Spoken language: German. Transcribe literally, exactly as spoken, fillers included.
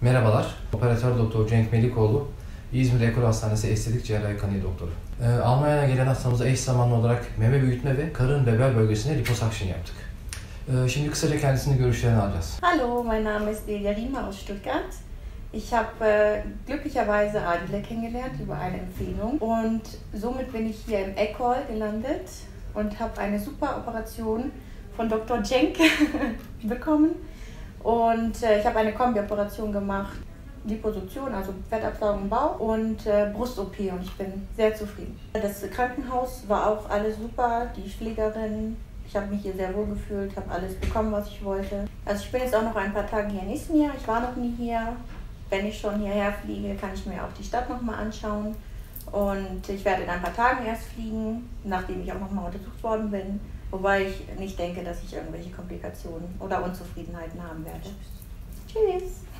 Merhabalar, operatör doktor Cenk Melikoğlu, İzmir Ekol Hastanesi Estetik Cerrahi Kanı doktoru. Ee, Almanya'ya gelen hastamıza eş zamanlı olarak meme büyütme ve karın ve bel bölgesine liposuction yaptık. Ee, şimdi kısaca kendisinin görüşlerini alacağız. Hallo, mein Name ist Delia Riemer aus Stuttgart. Ich habe äh, glücklicherweise Adile kennengelernt über eine Empfehlung und somit bin ich hier im Ekol gelandet und habe eine super Operation von Doktor Cenk bekommen. Und äh, ich habe eine Kombi-Operation gemacht, Liposuktion, also Fettabsaugung im Bauch und äh, Brust-O P und ich bin sehr zufrieden. Das Krankenhaus war auch alles super, die Pflegerin, ich habe mich hier sehr wohl gefühlt, habe alles bekommen, was ich wollte. Also ich bin jetzt auch noch ein paar Tage hier in Izmir, ich war noch nie hier. Wenn ich schon hierher fliege, kann ich mir auch die Stadt nochmal anschauen. Und ich werde in ein paar Tagen erst fliegen, nachdem ich auch nochmal untersucht worden bin. Wobei ich nicht denke, dass ich irgendwelche Komplikationen oder Unzufriedenheiten haben werde. Tschüss!